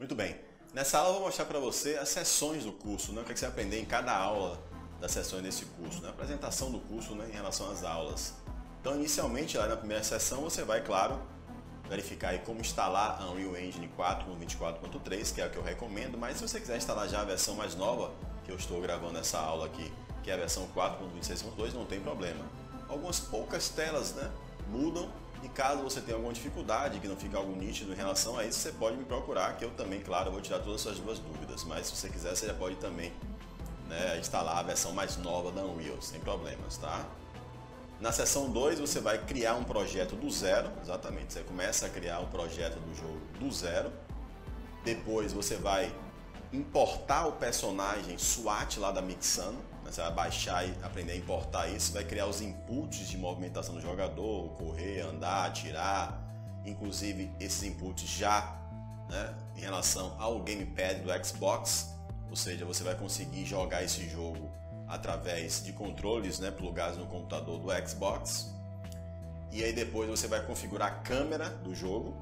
Muito bem. Nessa aula eu vou mostrar para você as sessões do curso, né? O que você vai aprender em cada aula das sessões desse curso, né? A apresentação do curso, né? Em relação às aulas. Então, inicialmente, lá na primeira sessão, você vai, claro, verificar aí como instalar a Unreal Engine 4 no 24.3, que é o que eu recomendo, mas se você quiser instalar já a versão mais nova, que eu estou gravando essa aula aqui, que é a versão 4.26.2, não tem problema. Algumas poucas telas, né, mudam, e caso você tenha alguma dificuldade, que não fique algo nítido em relação a isso, você pode me procurar, que eu também, claro, vou tirar todas as suas dúvidas, mas se você quiser, você já pode também, né, instalar a versão mais nova da Unreal, sem problemas, tá? Na seção 2 você vai criar um projeto do zero, exatamente, você começa a criar um projeto do jogo do zero. Depois você vai importar o personagem SWAT lá da Mixamo, né? Você vai baixar e aprender a importar isso, vai criar os inputs de movimentação do jogador, correr, andar, atirar, inclusive esses inputs já, né, em relação ao gamepad do Xbox, ou seja, você vai conseguir jogar esse jogo através de controles, né, plugados no computador do Xbox. E aí depois você vai configurar a câmera do jogo.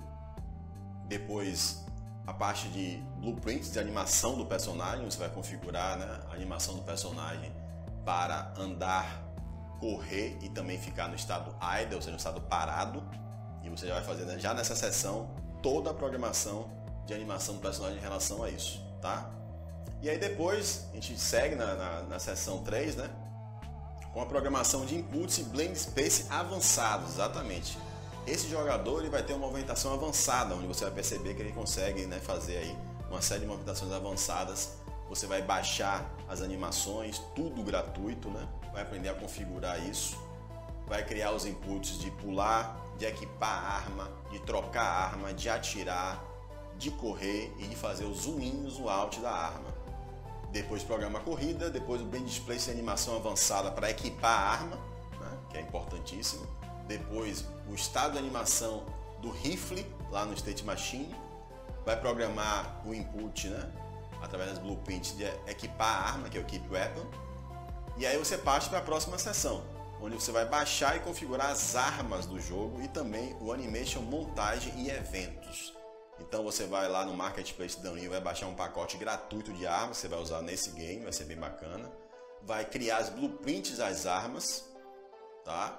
Depois a parte de blueprints de animação do personagem, você vai configurar, né, a animação do personagem para andar, correr e também ficar no estado idle, ou seja, no estado parado. E você já vai fazer, né, já nessa sessão toda a programação de animação do personagem em relação a isso, tá? E aí depois a gente segue na seção 3, né, com a programação de inputs e blend space avançados, exatamente. Esse jogador ele vai ter uma movimentação avançada, onde você vai perceber que ele consegue, né, fazer aí uma série de movimentações avançadas. Você vai baixar as animações, tudo gratuito, né? Vai aprender a configurar isso. Vai criar os inputs de pular, de equipar a arma, de trocar a arma, de atirar, de correr e de fazer o zoom in e o zoom out da arma. Depois programa a corrida, depois o blend space e animação avançada para equipar a arma, né, que é importantíssimo. Depois o estado de animação do rifle lá no State Machine. Vai programar o input, né, através das blueprints de equipar a arma, que é o Keep Weapon. E aí você parte para a próxima seção, onde você vai baixar e configurar as armas do jogo e também o Animation, montagem e eventos. Então você vai lá no Marketplace da Unreal, vai baixar um pacote gratuito de armas, que você vai usar nesse game, vai ser bem bacana. Vai criar as blueprints das armas, tá?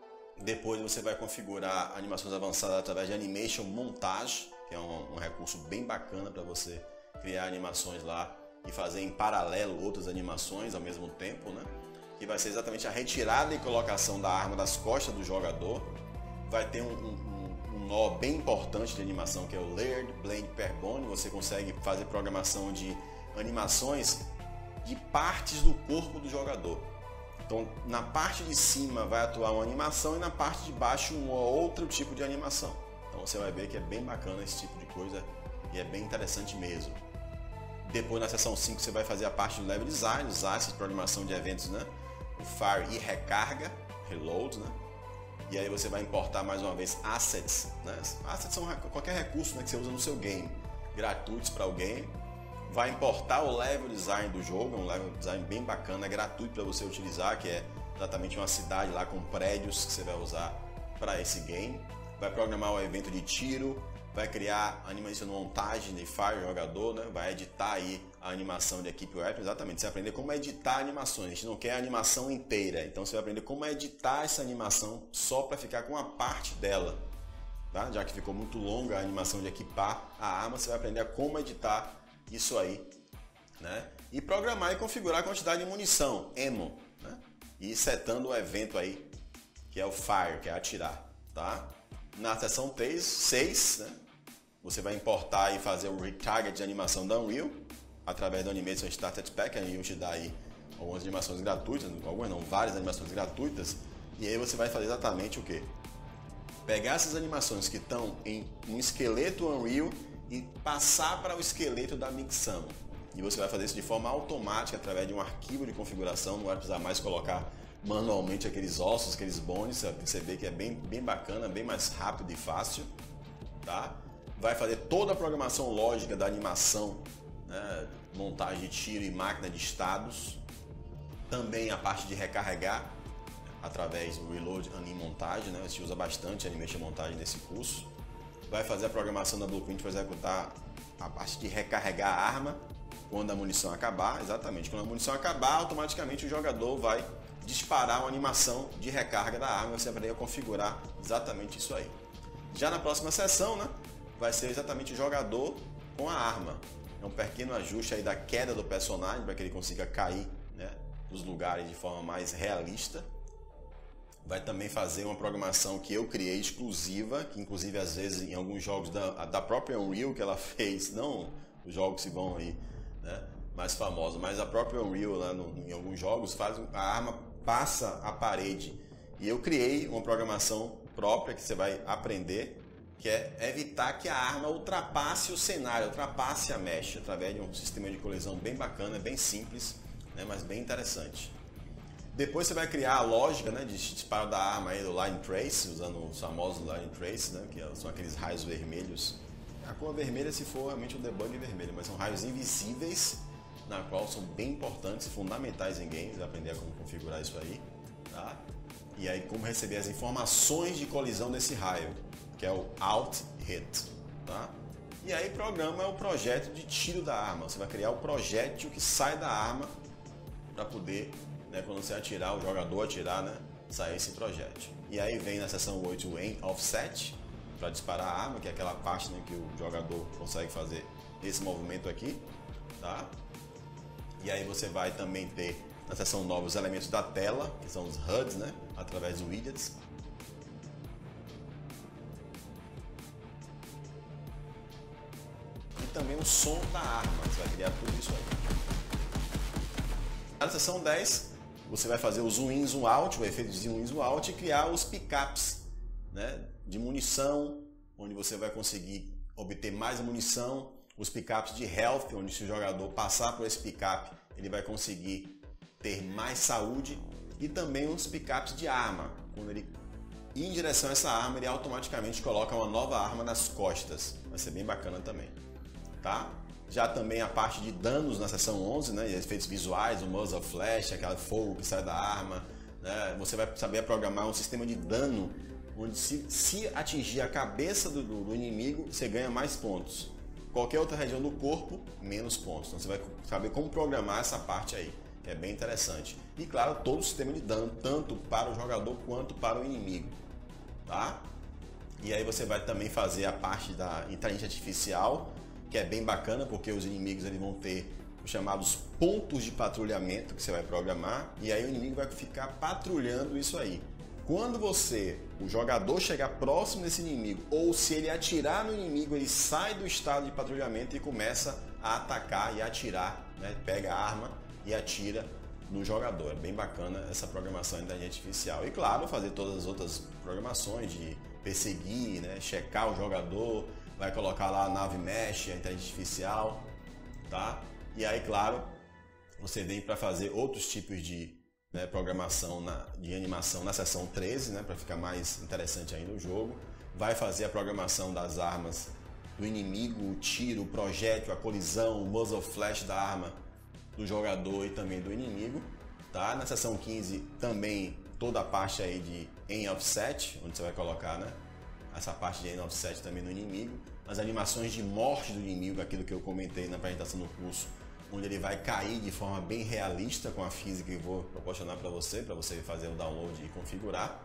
Depois você vai configurar animações avançadas através de Animation Montage, que é um recurso bem bacana para você criar animações lá e fazer em paralelo outras animações ao mesmo tempo, né? Que vai ser exatamente a retirada e colocação da arma das costas do jogador. Vai ter um nó bem importante de animação, que é o Layered Blend Per Bone. Você consegue fazer programação de animações de partes do corpo do jogador. Então, na parte de cima vai atuar uma animação e na parte de baixo um outro tipo de animação. Então você vai ver que é bem bacana esse tipo de coisa e é bem interessante mesmo. Depois, na seção 5, você vai fazer a parte do level design, usar essa programação de eventos, né? O Fire e recarga, reload, né? E aí você vai importar mais uma vez assets, né? Assets são qualquer recurso, né, que você usa no seu game, gratuitos para o game. Vai importar o level design do jogo, é um level design bem bacana, é gratuito para você utilizar, que é exatamente uma cidade lá com prédios que você vai usar para esse game. Vai programar o evento de tiro, vai criar animação de montagem de Fire jogador, né? Vai editar aí a animação de Keep Weapon, exatamente. Você vai aprender como editar animações. A gente não quer a animação inteira, então você vai aprender como editar essa animação só para ficar com uma parte dela, tá? Já que ficou muito longa a animação de equipar a arma, você vai aprender a como editar isso aí, né? E programar e configurar a quantidade de munição, ammo, né? E setando o evento aí, que é o Fire, que é atirar, tá? Na seção 6, né, você vai importar e fazer o retarget de animação da Unreal através do Animation Starter Pack. A Unreal te dá aí algumas animações gratuitas, algumas não, várias animações gratuitas. E aí você vai fazer exatamente o que? Pegar essas animações que estão em um esqueleto Unreal e passar para o esqueleto da Mixamo. E você vai fazer isso de forma automática através de um arquivo de configuração, não vai precisar mais colocar manualmente aqueles ossos, aqueles bones. Você vai perceber que é bem bacana, bem mais rápido e fácil, tá? Vai fazer toda a programação lógica da animação, né? Montagem de tiro e máquina de estados. Também a parte de recarregar através do Reload e Montagem, né? A gente usa bastante Animation Montagem nesse curso. vai fazer a programação da Blueprint para executar a parte de recarregar a arma quando a munição acabar. Exatamente, quando a munição acabar, automaticamente o jogador vai disparar uma animação de recarga da arma. Você vai configurar exatamente isso aí. Já na próxima sessão, né, vai ser exatamente o jogador com a arma. É um pequeno ajuste aí da queda do personagem para que ele consiga cair, né, dos lugares de forma mais realista. Vai também fazer uma programação que eu criei exclusiva, que inclusive às vezes em alguns jogos da própria Unreal que ela fez, não os jogos que vão aí, né, mais famosos, mas a própria Unreal lá em alguns jogos faz a arma passa a parede. E eu criei uma programação própria que você vai aprender, que é evitar que a arma ultrapasse o cenário, ultrapasse a mesh, através de um sistema de colisão bem bacana, bem simples, né, mas bem interessante. Depois você vai criar a lógica, né, de disparo da arma aí do Line Trace, usando os famosos Line Trace, né, que são aqueles raios vermelhos. A cor vermelha se for realmente o debug vermelho, mas são raios invisíveis, na qual são bem importantes e fundamentais em games, aprender a como configurar isso aí, tá? E aí como receber as informações de colisão desse raio, que é o Alt Hit, tá? E aí programa o projeto de tiro da arma. Você vai criar o projétil que sai da arma para poder, né, quando você atirar, o jogador atirar, né, sair esse projétil. E aí vem na seção 8 o Aim Offset para disparar a arma, que é aquela parte, né, que o jogador consegue fazer esse movimento aqui, tá? E aí você vai também ter na seção 9 os elementos da tela, que são os HUDs, né, através do widgets. E também o som da arma, você vai criar tudo isso aí. Na seção 10, você vai fazer o zoom in, zoom out, o efeito de zoom in, zoom out, e criar os pickups, né, de munição, onde você vai conseguir obter mais munição, os pickups de health, onde se o jogador passar por esse pickup, ele vai conseguir ter mais saúde, e também os pickups de arma, quando ele ir em direção a essa arma, ele automaticamente coloca uma nova arma nas costas, vai ser bem bacana também, tá? Já também a parte de danos na seção 11, né, efeitos visuais, o muzzle flash, aquele fogo que sai da arma, né, você vai saber programar um sistema de dano, onde se atingir a cabeça do inimigo, você ganha mais pontos. Qualquer outra região do corpo, menos pontos. Então você vai saber como programar essa parte aí, que é bem interessante. E claro, todo o sistema de dano, tanto para o jogador quanto para o inimigo, tá? E aí você vai também fazer a parte da inteligência artificial, que é bem bacana, porque os inimigos eles vão ter os chamados pontos de patrulhamento que você vai programar, e aí o inimigo vai ficar patrulhando isso aí. Quando o jogador chegar próximo desse inimigo, ou se ele atirar no inimigo, ele sai do estado de patrulhamento e começa a atacar e atirar, né? Pega a arma e atira no jogador. É bem bacana essa programação da inteligência artificial. E claro, fazer todas as outras programações de perseguir, né? Checar o jogador, vai colocar lá a nave mesh, a inteligência artificial, tá? E aí, claro, você vem para fazer outros tipos de, né, programação de animação na seção 13, né, para ficar mais interessante ainda o jogo. Vai fazer a programação das armas do inimigo, o tiro, o projétil, a colisão, o muzzle flash da arma do jogador e também do inimigo, tá? Na seção 15 também toda a parte aí de aim offset, onde você vai colocar, né, essa parte de aim offset também no inimigo, as animações de morte do inimigo, aquilo que eu comentei na apresentação do curso, onde ele vai cair de forma bem realista com a física que eu vou proporcionar para você fazer o download e configurar.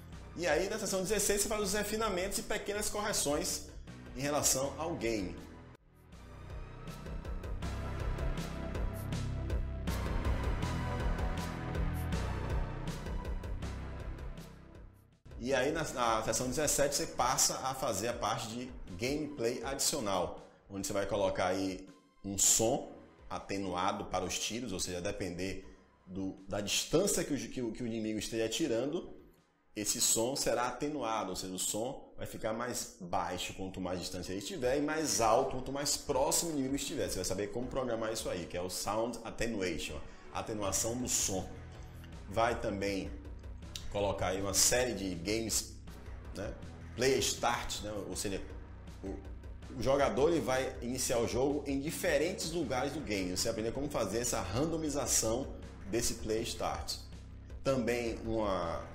E aí na seção 16 você faz os refinamentos e pequenas correções em relação ao game. E aí na seção 17 você passa a fazer a parte de gameplay adicional, onde você vai colocar aí um som atenuado para os tiros, ou seja, depender da distância que o inimigo esteja atirando, esse som será atenuado, ou seja, o som vai ficar mais baixo quanto mais distância ele estiver e mais alto quanto mais próximo o inimigo estiver. Você vai saber como programar isso aí, que é o Sound Attenuation, atenuação do som. Vai também colocar aí uma série de games, né, Play Start, né, ou seja, o jogador ele vai iniciar o jogo em diferentes lugares do game. Você vai aprender como fazer essa randomização desse Play Start. Também uma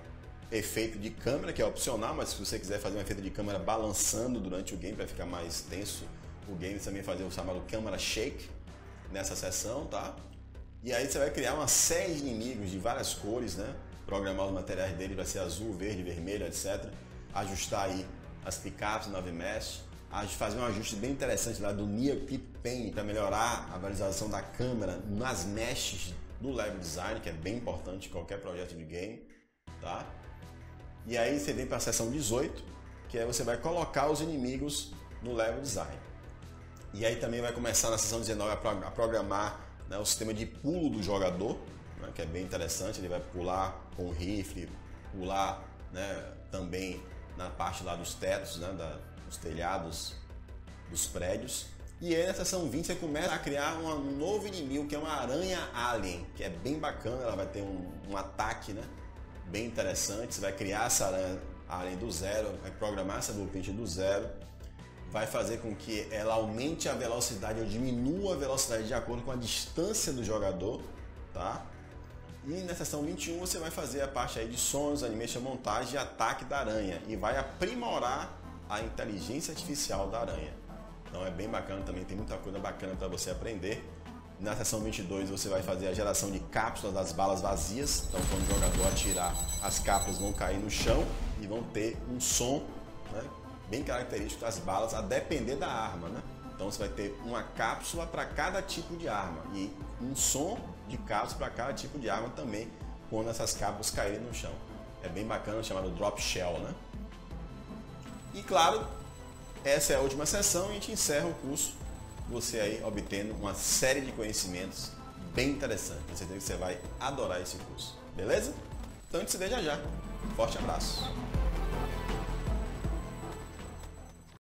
efeito de câmera, que é opcional, mas se você quiser fazer um efeito de câmera balançando durante o game para ficar mais tenso o game, você também fazer o chamado câmera shake nessa sessão, tá? E aí você vai criar uma série de inimigos de várias cores, né? Programar os materiais dele para ser azul, verde, vermelho, etc. Ajustar aí as picapes no Navimesh, fazer um ajuste bem interessante lá do Near Peep Pen para melhorar a visualização da câmera nas meshes do level design, que é bem importante em qualquer projeto de game, tá? E aí você vem para a seção 18, que aí você vai colocar os inimigos no level design. E aí também vai começar na seção 19 a programar, né, o sistema de pulo do jogador, né, que é bem interessante. Ele vai pular com o rifle, pular, né, também na parte lá dos tetos, né, dos telhados dos prédios. E aí na seção 20 você começa a criar um novo inimigo, que é uma aranha alien, que é bem bacana. Ela vai ter um ataque, né, bem interessante. Você vai criar essa aranha alien do zero, vai programar essa blueprint do zero, vai fazer com que ela aumente a velocidade ou diminua a velocidade de acordo com a distância do jogador, tá? E na seção 21 você vai fazer a parte aí de sons, animation, montagem e ataque da aranha, e vai aprimorar a inteligência artificial da aranha. Então é bem bacana também, tem muita coisa bacana para você aprender. Na seção 22 você vai fazer a geração de cápsulas das balas vazias. Então quando o jogador atirar, as cápsulas vão cair no chão e vão ter um som, né, bem característico das balas, a depender da arma, né? Então você vai ter uma cápsula para cada tipo de arma e um som de cápsula para cada tipo de arma também, quando essas cápsulas caírem no chão. É bem bacana, chamado Drop Shell, né? E claro, essa é a última sessão e a gente encerra o curso, você aí obtendo uma série de conhecimentos bem interessantes. Tenho certeza que você vai adorar esse curso, beleza? Então a gente se vê já já. Forte abraço!